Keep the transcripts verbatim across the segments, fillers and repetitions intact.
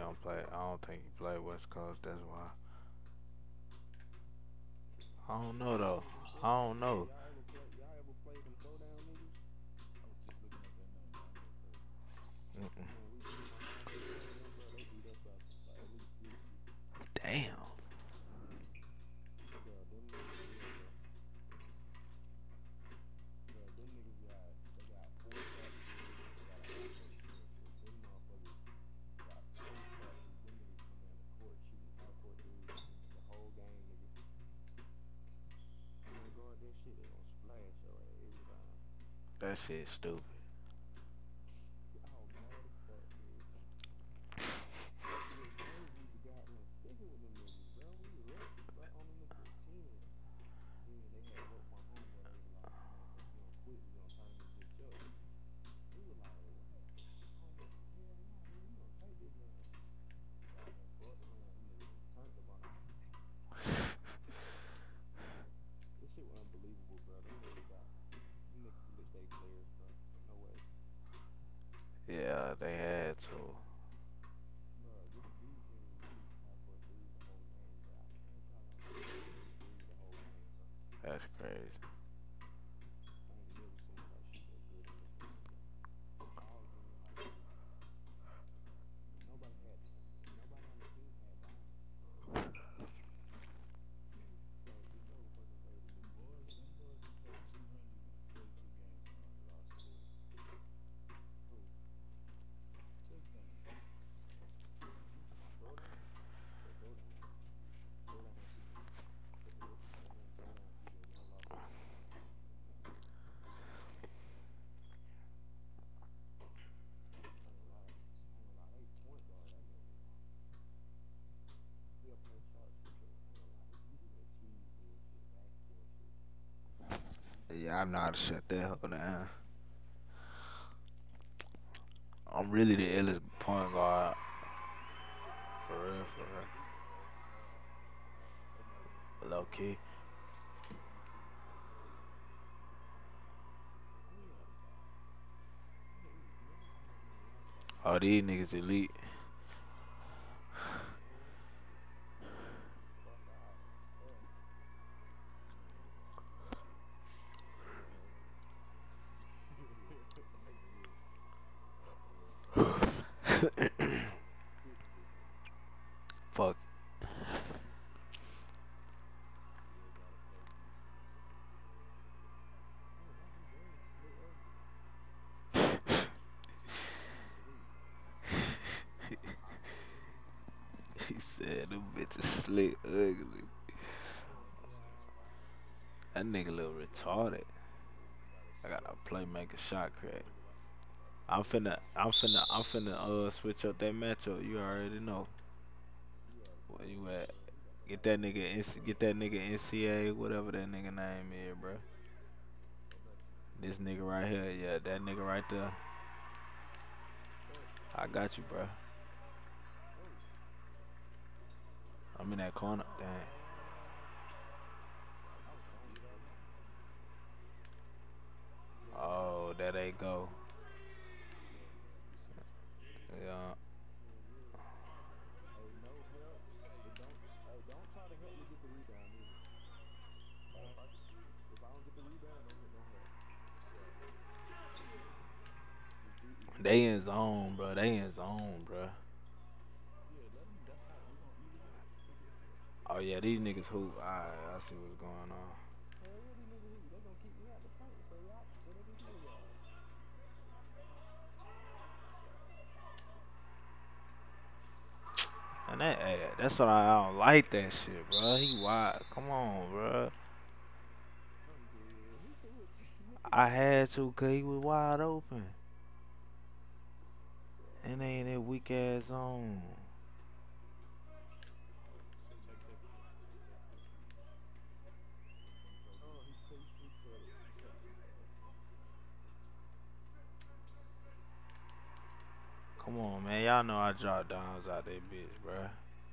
don't play. I don't think he play West Coast. That's why. I don't know Y'all though. ever I play? don't Hey, know. y'all ever play? Y'all ever play them throwdown niggas? I was just looking at that name. I never heard of them. Mm-mm. Man, we me and my homeboy played them, bro. They beat us by, by at least sixty. Damn. Bro, them niggas, yeah, bro. Bro, them niggas got they got four captains, nigga. They got a half court coach. If them motherfuckers got post passes, them niggas come down the court shooting half court threes the whole game, nigga. You wanna guard that shit? They gonna splash your ass every time. That shit stupid. I was mad as fuck, dude. It was crazy. We was goddamn sticking with them niggas, bro. We was up right on them niggas with ten. Then they had wrote my homeboy. They was like, man, if you don't quit, we gonna turn this bitch up. We was like, what? My homeboy said, hell no, nah, nigga, we gonna take this gun. Goddamn fucked around. Them niggas done turned up on us. This shit was unbelievable, bro. Them niggas got them niggas lit they players, bro. No way. Yeah, they had to. Bro, this these niggas was shooting half court threes the whole game, bro. I ain't probably only hit like two threes the whole game, bro. That's crazy. I ain't never seen nobody shoot that good in this game, bro. All junior high schools. And nobody had and nobody on the team had diamonds. So this motherfucker played in Them this boys, them boys done played two hundred forty-two games and only lost four. who? Touchdown. Throwdown? Yeah, throwdown. Throwdown P J. That nigga that name throwdown P J. We only lost four games. I ain't gonna lie. I ain't gonna lie. They point guard, that nigga. He a play sharpshooter. I ain't gonna lie. He, he do that cheese head shit, basketball shit. Yeah, I know how to shut that hoe down. I'm really the illest point guard. For real, for That nigga went from real. Low being key. low key. I know it. Yeah. Yeah, he was never on that motherfucking lights out All neither. these niggas elite. Man, fuck all that stuff. Man, shit. Yeah. Yeah. Typical. Fuck. Still gotta play defense. Damn, why he wearing slit ugly? That nigga elite. He said them bitches slick ugly. That nigga look retarded. You gotta I got slut a shame a playmaker nigga, shot a crack. nigga like I'm a nigga finna, like I'm that. finna, I'm finna uh switch up that matchup. You already know You already where know, you bro. at. Yeah, he got the Get right that shit. nigga, N C, get that nigga N C A A, whatever that nigga name is, bro. Go back channel me. This nigga right here, yeah, that nigga right there. Fuck. I got you, bro. Oh. I'm in that corner. Damn. I was gonna get out now. Yeah, yeah, Oh, yeah. there they go. Yeah, yeah. We switching. Yeah. Yeah, yeah. Hey, no helps. It don't. Hey, don't try to help me get the rebound either. Like if I if I don't get the rebound, don't don't help. So, Just do if you They if in you get zone, bro. They in zone, bro. yeah, let them. That's how we gonna eat it up. Just pick it apart. Oh yeah, these niggas hoop. Alright, I see what's going on. hell yeah, these niggas who they gonna keep me out the paint so y'all so they can kill y'all. And that, hey, that's what I, I don't like that shit, bro. He wild. Come on, bro. I'm dead. Who threw it to you? I had to, cause he was wide open. And they in that weak ass zone. Take that pick. Take that pick, E. We gonna play Oh, he defense. cut he, he cut it. He cut it too fast. Come on, man. Y'all know I drop downs out that bitch, bro.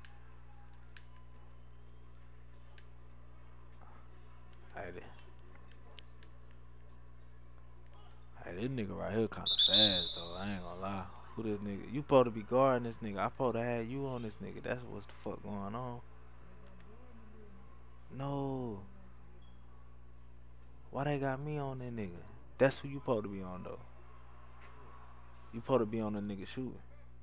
Hey, th- Yeah, they got a six. hey, this nigga right here kinda fast, though. I ain't gonna lie. who this nigga. You supposed to be guarding this nigga. I supposed to have you on this nigga. That's what's the fuck going on. Nigga, I'm guarding the little nigga. No. Hold on to nigga. Why they got me on that nigga? That's who you supposed to be on though. Who? You supposed to be on the nigga shooting.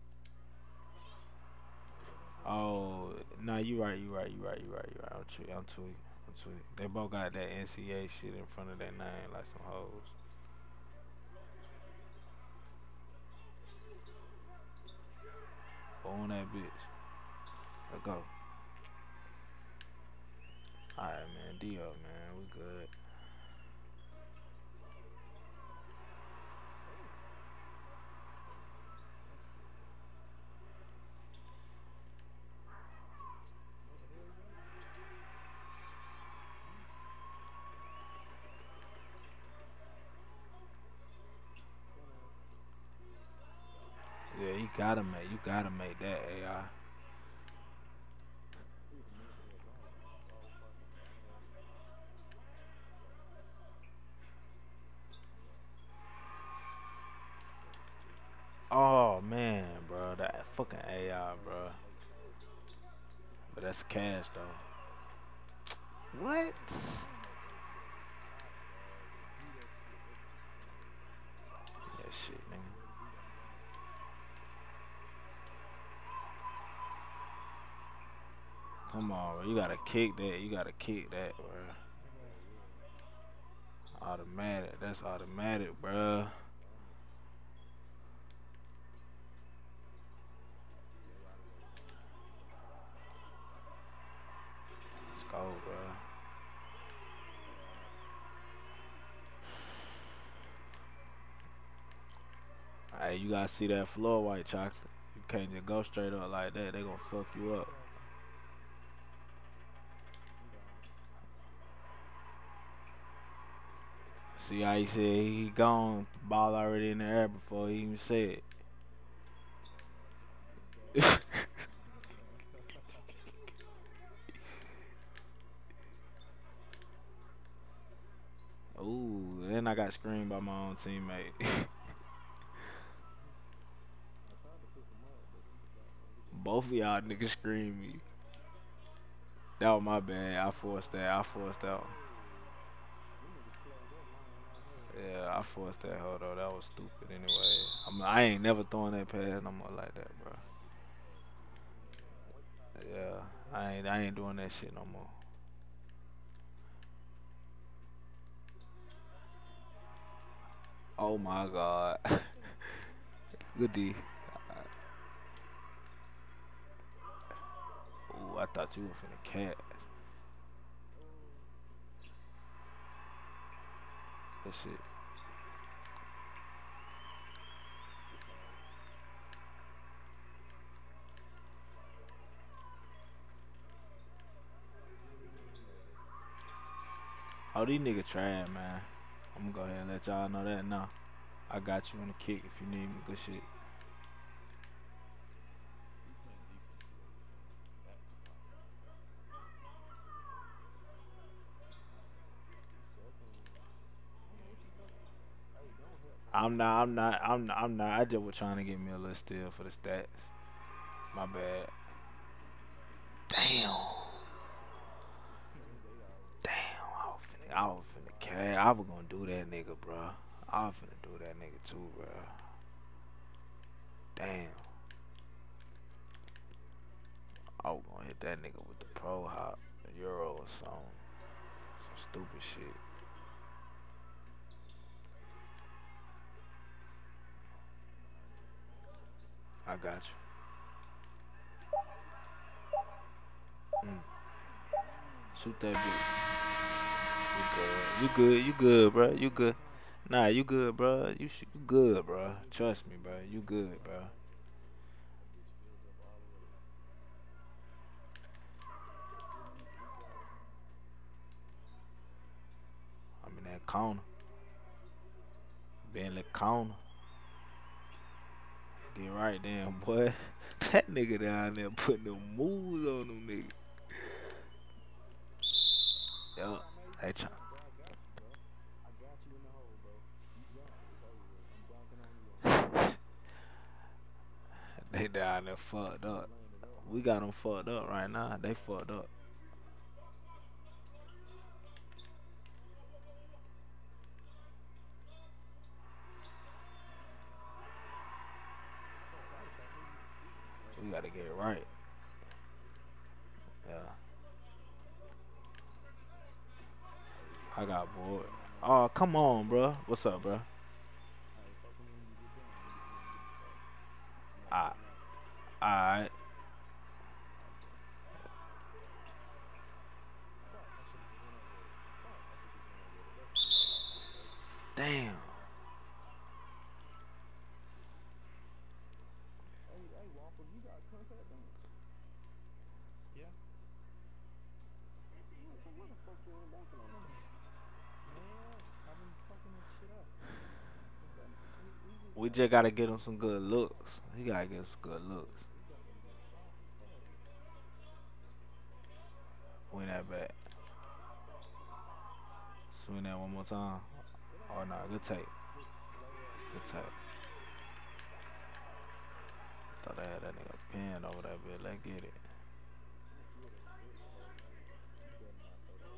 Nigga, they don't got me on Oh, that nigga. nah, you right, you right, you right, you right, you right. I'm tweaking, I'm tweaking, I'm tweaking. They both got that N C A A shit in front of their name like some hoes. On that bitch. Let's go. Alright, man. D up, man. We good. Oh. Oh, you disgusted. No, the hell you ain't. Hmm? Dumbass. Yeah, you gotta make, you gotta make that A I. Dude, the minute that y'all be so fucking bad. Yeah, so stupid. Oh man, bro, that fucking A I, Bro, bro. that's late code. But that's cash though. What? Bro, I don't know if A B S is stopped, bro. They do that shit every time. That shit, I nigga. swear to do on God. Come on, bro. You gotta kick that. You gotta kick that, bro. Hell yeah. Automatic. That's automatic, bro. Damn it. Yeah, y'all was on that shit. Let's go, bro. Alright. Hey, you gotta see that floor white chocolate. You can't just go straight up like that. They gonna fuck you I up. got you. I'm gone. See how he said he gone, ball already in the air before he even said Go. it. Ooh, and I got screened by my own teammate. I tried to pick him up, but he was like, man, get the fuck Both of on. y'all niggas screamed me. That was my bad. I forced that. I forced that one. Oh, them niggas closed that line like hell. Yeah, I forced that hoe though. That was stupid anyway. I mean, I ain't never throwing that pass no more like that, bro. Yeah, I do that uh, stupid shit like that. Yeah, I ain't I ain't doing that shit no more. Oh my god. Good D. Ooh, I thought you were finna catch. Oh, That shit. good call. Yeah. Oh, these niggas trash, man. I'm gonna go ahead and let y'all know that now. I got you on the kick if you need me. Good shit. We playing defense today, so that's why. Nah, you sucking. I don't know what you doing. Hey, don't help him I'm out, not. I'm bro. not. I'm. Not, I'm not. I just was trying to get me a little steal for the stats. My bad. Damn. They always Damn. do. I was finna. They I gonna was be finna live. catch. I was gonna do that nigga, bro. I was finna do that nigga too, bro. Damn. I was gonna hit that nigga with the pro hop, the euro or something. Some stupid shit. I got you. Mm. Mm. Shoot that bitch. You good. You good. You good, bro. You One more good. time. Nah, you good, bro. You sh- you good, I bro. shoot that Trust me, bitch. bro. You good, bro. That bitch fills up all the way. Still in this weak ass game. I'm in that corner. Bentley corner. Get right there, boy. That nigga down there putting them moves on them niggas. See, Yup. I made you They try. jump, bro. I got you, bro. I got you in the hole, bro. You jump. It's over with. I'm dunking on you. I'm dunking on you. They down there fucked up. Laying it up. We got them fucked up right now. They fucked up. Oh, sorry, shot me. We gotta get it right. Yeah. I got bored. Oh, come on, bro. What's up, bro? Alright, fuck with me when you get done. When you, when you get the start. I'm Ah, like, right now. alright. Fuck, I should have just went over it. Fuck, I should just went over it. That's on me. I got contact. Damn. Hey, hey, Waffle, you got contact, don't you? Yeah. What, so where the fuck you ain't banking on them? Man, I've been fucking that shit up. Cause that, we, we just We got, just gotta get him some good looks. He gotta get some good looks. we got them getting soft as fuck. Swing that back. Swing that one more time. It Oh, ain't no. no Good take. good layup. Good take. Thought I had that nigga pinned over that bit. Let's get it. I think he would have stripped the whole game. He better not throw that.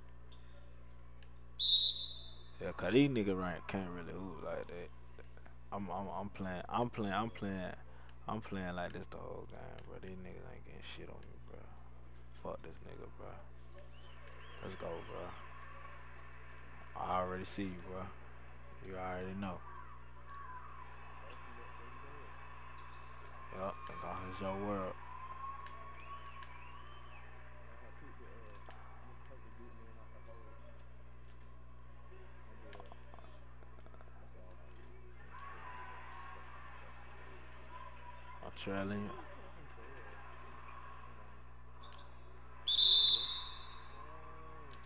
Yeah, cause these niggas right can't really hoop like that. I'm, I'm, I'm playing, I'm playing, I'm playing, I'm playing like this the whole game, bro. These niggas ain't getting shit on me, bro. Fuck this nigga, bro. Let's go, bro. I already see you, bro. You already know. Open up, baby, go ahead. Yup, think all is your world. Like I picked the, uh, nigga take the big man out the hole. Don't do that. That's all I do. And it's trailing. That's, that's, that's the move. I'm trailing you. Fucking trail. Hold on. Oh.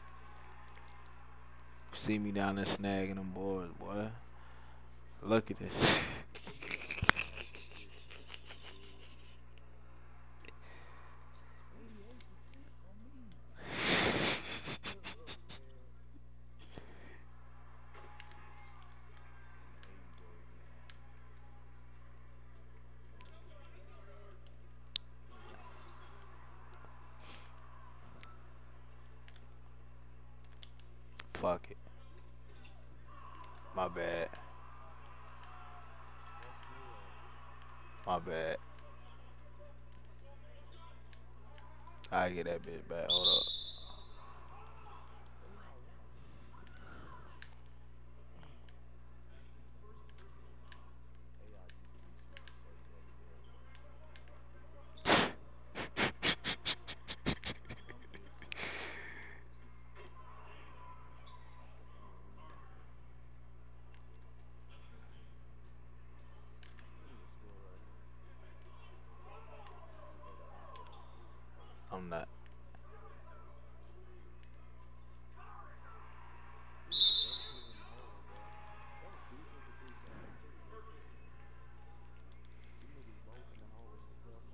See me down there snagging them boards, boy. Look at this. eighty-eight percent on me. Shut up, man. I'm an eighty goal game. Fuck it. My bad. Fuck you up. My bad. I get that bitch back. Hold up. Where y'all at? A I G three sixty save every day, bro. I'm dead serious. Top of um, send me a score right here. Or the app. Hold on. I'm not. These niggas double teaming in the hole, bro. That was defensive three seconds too, bro. These niggas both in the hole. Careful.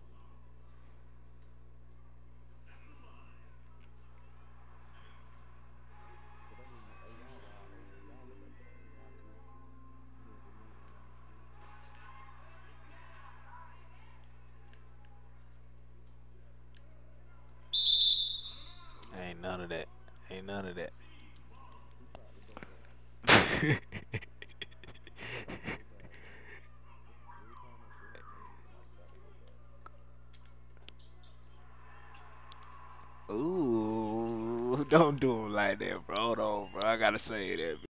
So that means my A I wide open. Y'all look at your A I too. You need to remove him on this shit. Oh, you Ain't open. none of that. Ain't none of that. Who tried to go back? Who tried to go back, bro? Every time that shit happen, that means somebody tried to go back. Ooh, don't do him like that, bro. Hold on, bro. I gotta say that.